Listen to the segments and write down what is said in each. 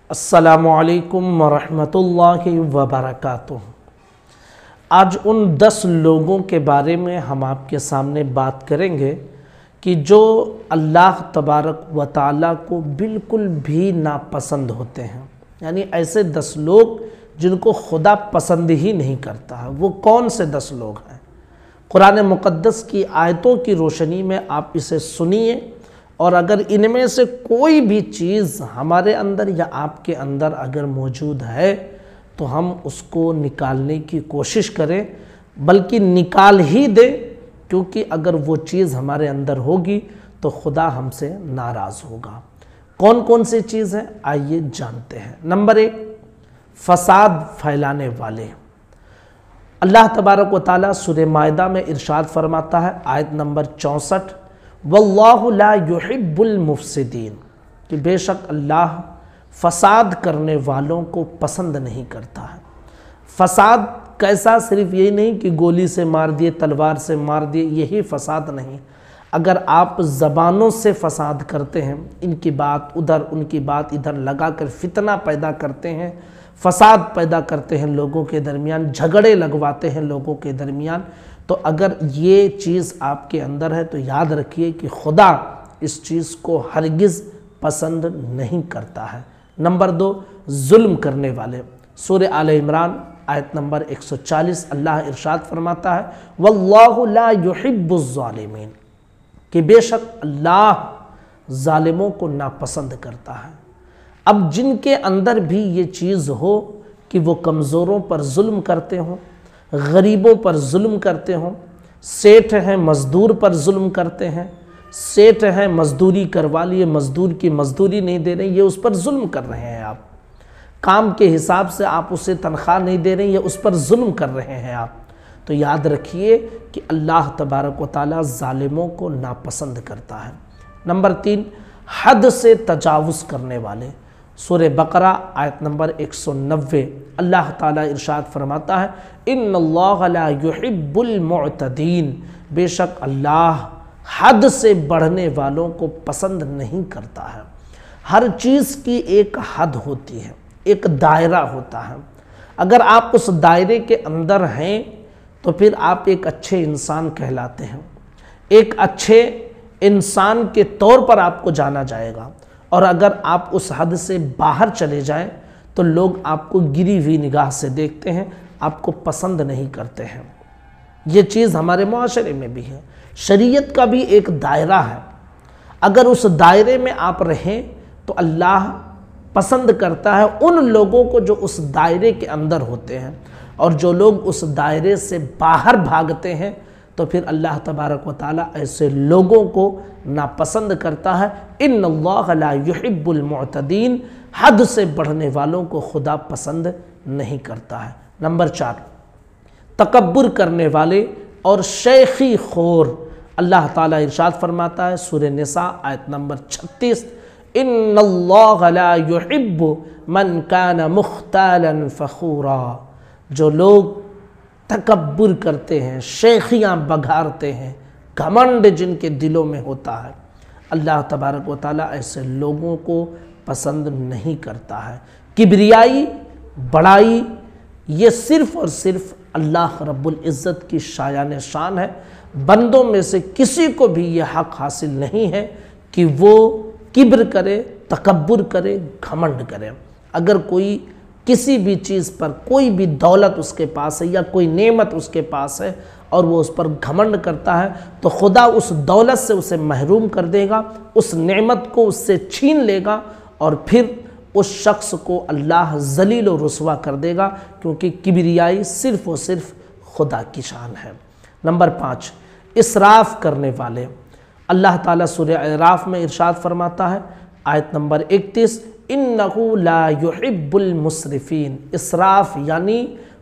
अस्सलामुअलैकुम वरहमतुल्लाहि वबरकातुह। आज उन 10 लोगों के बारे में हम आपके सामने बात करेंगे कि जो अल्लाह तबारक व तआला को बिल्कुल भी नापसंद होते हैं। यानी ऐसे 10 लोग जिनको खुदा पसंद ही नहीं करता है। वो कौन से 10 लोग हैं? कुरान मुक़द्दस की आयतों की रोशनी में आप इसे सुनिए, और अगर इनमें से कोई भी चीज़ हमारे अंदर या आपके अंदर अगर मौजूद है तो हम उसको निकालने की कोशिश करें, बल्कि निकाल ही दें, क्योंकि अगर वो चीज़ हमारे अंदर होगी तो खुदा हमसे नाराज़ होगा। कौन कौन सी चीज़ है, आइए जानते हैं। नंबर 1, फसाद फैलाने वाले। अल्लाह तबारक व तआला सूरह माइदा में इरशाद फरमाता है, आयत नंबर 64, वल्लाहु ला युहिब्बुल मुफसिदीन, कि बेशक अल्लाह फसाद करने वालों को पसंद नहीं करता है। फसाद कैसा? सिर्फ यही नहीं कि गोली से मार दिए, तलवार से मार दिए, यही फसाद नहीं। अगर आप ज़बानों से फसाद करते हैं, इनकी बात उधर उनकी बात इधर लगाकर फितना पैदा करते हैं, फसाद पैदा करते हैं लोगों के दरमियान, झगड़े लगवाते हैं लोगों के दरमियान, तो अगर ये चीज़ आपके अंदर है तो याद रखिए कि खुदा इस चीज़ को हरगिज़ पसंद नहीं करता है। नंबर 2, जुल्म करने वाले। सूरह आल इमरान आयत नंबर 140 अल्लाह इरशाद फरमाता है, वल्लाहु ला युहिब्बुज़ ज़ालिमीन, कि बेशक अल्लाह ज़ालिमों को नापसंद करता है। अब जिनके अंदर भी ये चीज़ हो कि वो कमज़ोरों पर जुल्म करते हों, गरीबों पर जुल्म करते हों, सेठ हैं मज़दूर पर जुल्म करते हैं, सेठ हैं मज़दूरी करवा लिए, मज़दूर की मज़दूरी नहीं दे रहे, ये उस पर जुल्म कर रहे हैं। आप काम के हिसाब से आप उसे तनख्वाह नहीं दे रहे, ये उस पर जुल्म कर रहे हैं आप। तो याद रखिए कि अल्लाह तबारक व तआला ज़ालिमों को नापसंद करता है। नंबर 3, हद से तजावुज़ करने वाले। सूरह बकरा आयत नंबर 190 अल्लाह ताला इरशाद फरमाता है, इन्नल्लाह ला युहिब्बुल मुअतदीन, बेशक अल्लाह हद से बढ़ने वालों को पसंद नहीं करता है। हर चीज़ की एक हद होती है, एक दायरा होता है। अगर आप उस दायरे के अंदर हैं तो फिर आप एक अच्छे इंसान कहलाते हैं, एक अच्छे इंसान के तौर पर आपको जाना जाएगा। और अगर आप उस हद से बाहर चले जाएं तो लोग आपको गिरी हुई निगाह से देखते हैं, आपको पसंद नहीं करते हैं। ये चीज़ हमारे मुआशरे में भी है। शरीयत का भी एक दायरा है, अगर उस दायरे में आप रहें तो अल्लाह पसंद करता है उन लोगों को जो उस दायरे के अंदर होते हैं, और जो लोग उस दायरे से बाहर भागते हैं तो फिर अल्लाह तबारक व तआला ऐसे लोगों को नापसंद करता है। इन्नल्लाह ला युहिब्बुल मुअतदीन, हद से बढ़ने वालों को खुदा पसंद नहीं करता है। नंबर 4, तकब्बुर करने वाले और शेखी खोर। अल्लाह ताला इरशाद फरमाता है सूरह निसा आयत नंबर 36, इन्नल्लाह ला युहिब्बु मन कान मुख्तालन फखूरा, जो लोग तकब्बुर करते हैं, शेखियाँ बघारते हैं, घमंड जिनके दिलों में होता है, अल्लाह तबारक व तआला ऐसे लोगों को पसंद नहीं करता है। किबरियाई, बड़ाई, ये सिर्फ़ और सिर्फ अल्लाह रब्बुल इज़्ज़त की शायान शान है। बंदों में से किसी को भी ये हक़ हासिल नहीं है कि वो किब्र करे, तकब्बुर करे, घमंड करे। अगर कोई किसी भी चीज़ पर, कोई भी दौलत उसके पास है या कोई नेमत उसके पास है और वो उस पर घमंड करता है, तो खुदा उस दौलत से उसे महरूम कर देगा, उस नेमत को उससे छीन लेगा, और फिर उस शख्स को अल्लाह ज़लील व रुस्वा कर देगा, क्योंकि किबरियाई सिर्फ़ और सिर्फ खुदा की शान है। नंबर 5, इसराफ़ करने वाले। अल्लाह ताला सूरह अराफ में इरशाद फरमाता है, आयत नंबर 31, इन्नहु ला युहिब्बुल मुस्रिफीन, इसराफ यानी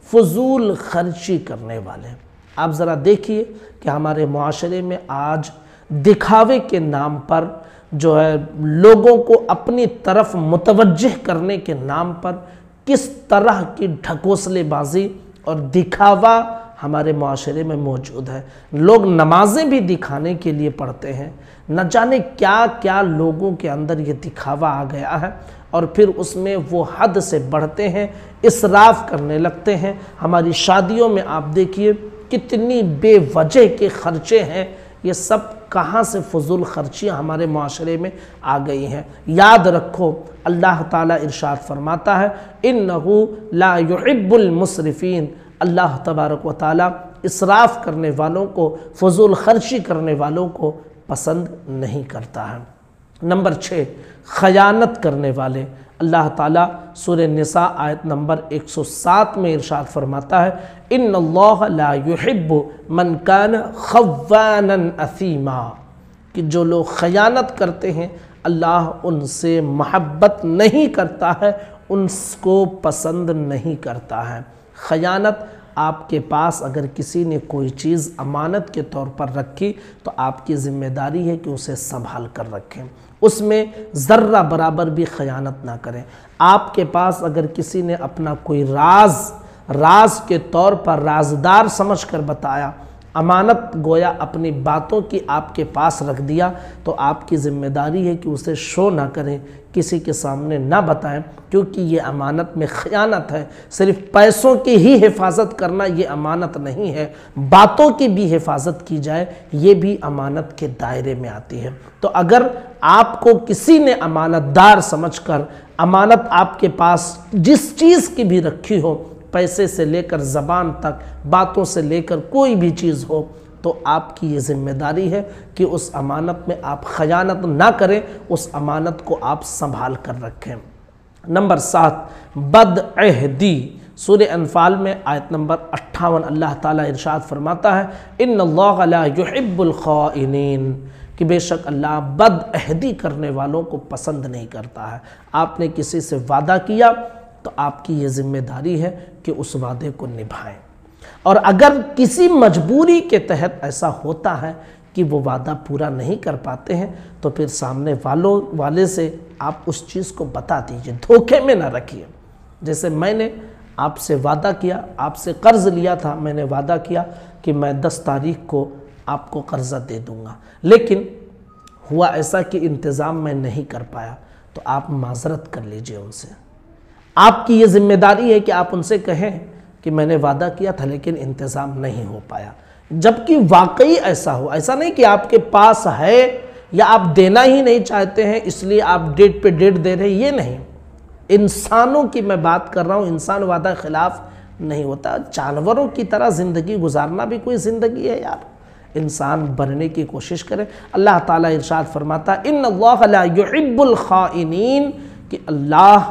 फजूल खर्ची करने वाले। आप ज़रा देखिए कि हमारे मुआशरे में आज दिखावे के नाम पर जो है, लोगों को अपनी तरफ मुतवज्जिह करने के नाम पर किस तरह की ढकोसलेबाजी और दिखावा ہمارے معاشرے میں موجود ہے۔ لوگ نمازیں بھی دکھانے کے لیے پڑھتے ہیں، نہ جانے کیا کیا لوگوں کے اندر یہ دکھاوا آ گیا ہے، اور پھر اس میں وہ حد سے بڑھتے ہیں، اسراف کرنے لگتے ہیں۔ ہماری شادیوں میں آپ دیکھیے کتنی بے وجہ کے خرچے ہیں، یہ سب کہاں سے فضول خرچیاں ہمارے معاشرے میں آ گئی ہیں۔ یاد رکھو اللہ تعالیٰ ارشاد فرماتا ہے اِنَّهُ لَا يُحِبُّ الْمُسْرِفِينَ، اللہ تبارک و تعالیٰ اسراف کرنے والوں کو، فضول خرچی کرنے والوں کو پسند نہیں کرتا ہے۔ نمبر 6، خیانت کرنے والے۔ اللہ تعالیٰ سورہ نساء آیت نمبر 107 میں ارشاد فرماتا ہے ان اللہ لا يحب من کان خوانا اثیما، کہ جو لوگ خیانت کرتے ہیں اللہ ان سے محبت نہیں کرتا ہے، ان کو پسند نہیں کرتا ہے۔ خیانت، آپ کے پاس اگر کسی نے کوئی چیز امانت کے طور پر رکھی تو آپ کی ذمہ داری ہے کہ اسے سنبھال کر رکھیں، اس میں ذرہ برابر بھی خیانت نہ کریں۔ آپ کے پاس اگر کسی نے اپنا کوئی راز کے طور پر رازدار سمجھ کر بتایا، امانت گویا اپنی باتوں کی آپ کے پاس رکھ دیا، تو آپ کی ذمہ داری ہے کہ اسے شو نہ کریں، کسی کے سامنے نہ بتائیں، کیونکہ یہ امانت میں خیانت ہے۔ صرف پیسوں کی ہی حفاظت کرنا یہ امانت نہیں ہے، باتوں کی بھی حفاظت کی جائے یہ بھی امانت کے دائرے میں آتی ہے۔ تو اگر آپ کو کسی نے امانت دار سمجھ کر امانت آپ کے پاس جس چیز کی بھی رکھی ہو، پیسے سے لے کر زبان تک، باتوں سے لے کر کوئی بھی چیز ہو، تو آپ کی یہ ذمہ داری ہے کہ اس امانت میں آپ خیانت نہ کریں، اس امانت کو آپ سنبھال کر رکھیں۔ نمبر 7، بدعہدی۔ سورہ انفال میں آیت نمبر 58 اللہ تعالیٰ ارشاد فرماتا ہے ان اللہ لا يحب الخائنین، کہ بے شک اللہ بدعہدی کرنے والوں کو پسند نہیں کرتا ہے۔ آپ نے کسی سے وعدہ کیا تو آپ کی یہ ذمہ داری ہے کہ اس وعدے کو نبھائیں، اور اگر کسی مجبوری کے تحت ایسا ہوتا ہے کہ وہ وعدہ پورا نہیں کر پاتے ہیں تو پھر سامنے والے سے آپ اس چیز کو بتا دیجئے، دھوکے میں نہ رکھیے۔ جیسے میں نے آپ سے وعدہ کیا، آپ سے قرض لیا تھا، میں نے وعدہ کیا کہ میں 10 تاریخ کو آپ کو قرضہ دے دوں گا، لیکن ہوا ایسا کہ انتظام میں نہیں کر پایا، تو آپ معذرت کر لیجئے ان سے۔ آپ کی یہ ذمہ داری ہے کہ آپ ان سے کہیں کہ میں نے وعدہ کیا تھا لیکن انتظام نہیں ہو پایا، جبکہ واقعی ایسا ہو۔ ایسا نہیں کہ آپ کے پاس ہے یا آپ دینا ہی نہیں چاہتے ہیں اس لیے آپ ڈیٹ پہ ڈیٹ دے رہے ہیں، یہ نہیں۔ انسانوں کی میں بات کر رہا ہوں، انسان وعدہ خلاف نہیں ہوتا۔ جانوروں کی طرح زندگی گزارنا بھی کوئی زندگی ہے یار؟ انسان بننے کی کوشش کرے۔ اللہ تعالیٰ ارشاد فرماتا ہے ان اللہ لا يحب الخائنین، کہ اللہ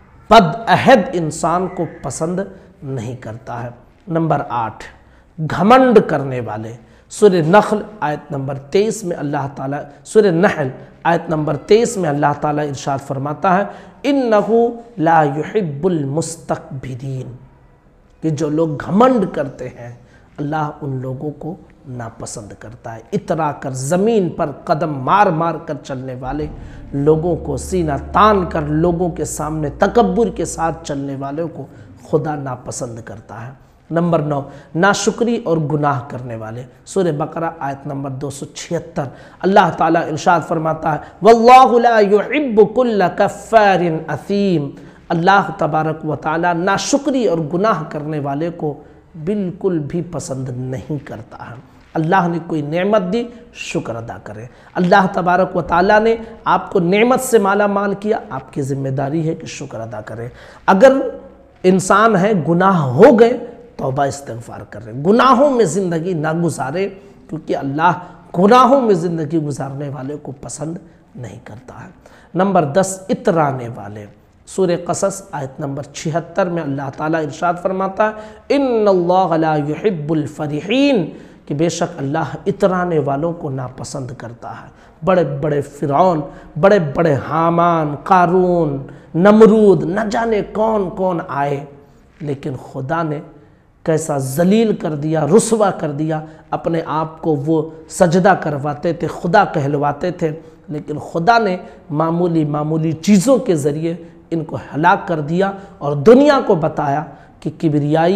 بدعہد انسان کو پسند نہیں کرتا ہے۔ نمبر 8، گھمنڈ کرنے والے۔ سورہ نخل آیت نمبر 23 میں اللہ تعالیٰ، سورہ نحل آیت نمبر 23 میں اللہ تعالیٰ ارشاد فرماتا ہے انہو لا يحب المستکبرین، کہ جو لوگ گھمنڈ کرتے ہیں اللہ ان لوگوں کو ناپسند کرتا ہے۔ اترا کر زمین پر قدم مار مار کر چلنے والے لوگوں کو، سینہ تان کر لوگوں کے سامنے تکبر کے ساتھ چلنے والوں کو خدا ناپسند کرتا ہے۔ نمبر 9، ناشکری اور گناہ کرنے والے۔ سورہ بقرہ آیت نمبر 276 اللہ تعالیٰ ارشاد فرماتا ہے واللہ لا يحب كل کفار اثیم، اللہ تبارک و تعالیٰ ناشکری اور گناہ کرنے والے کو بالکل بھی پسند نہیں کرتا ہے۔ اللہ نے کوئی نعمت دی، شکر ادا کرے۔ اللہ تبارک و تعالیٰ نے آپ کو نعمت سے مالا مال کیا، آپ کی ذمہ داری ہے کہ شکر ادا کرے۔ اگر انسان ہے گناہ ہو گئے، توبہ استغفار کر رہے، گناہوں میں زندگی نہ گزارے، کیونکہ اللہ گناہوں میں زندگی گزارنے والے کو پسند نہیں کرتا ہے۔ نمبر 10، اترانے والے۔ سورہ قصص آیت نمبر 76 میں اللہ تعالیٰ ارشاد فرماتا ہے ان اللہ لا يحب الفرحین، کہ بے شک اللہ اترانے والوں کو ناپسند کرتا ہے۔ بڑے بڑے فرعون، بڑے بڑے حامان، قارون، نمرود، نہ جانے کون کون آئے، لیکن خدا نے کیسا ذلیل کر دیا، رسوا کر دیا۔ اپنے آپ کو وہ سجدہ کرواتے تھے، خدا کہلواتے تھے، لیکن خدا نے معمولی چیزوں کے ذریعے ان کو ہلاک کر دیا، اور دنیا کو بتایا کہ کبریائی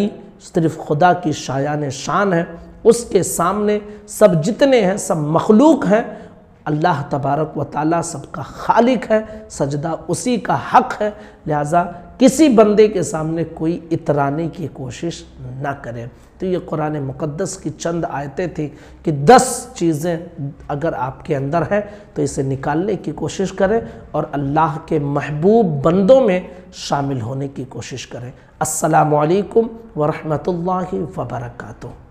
صرف خدا کی شایان شان ہے، اس کے سامنے سب جتنے ہیں سب مخلوق ہیں، اللہ تبارک و تعالیٰ سب کا خالق ہے، سجدہ اسی کا حق ہے، لہٰذا کسی بندے کے سامنے کوئی اترانے کی کوشش نہ کرے۔ تو یہ قرآن مقدس کی چند آیتیں تھیں کہ 10 چیزیں اگر آپ کے اندر ہیں تو اسے نکالنے کی کوشش کریں اور اللہ کے محبوب بندوں میں شامل ہونے کی کوشش کریں۔ السلام علیکم ورحمۃ اللہ وبرکاتہ۔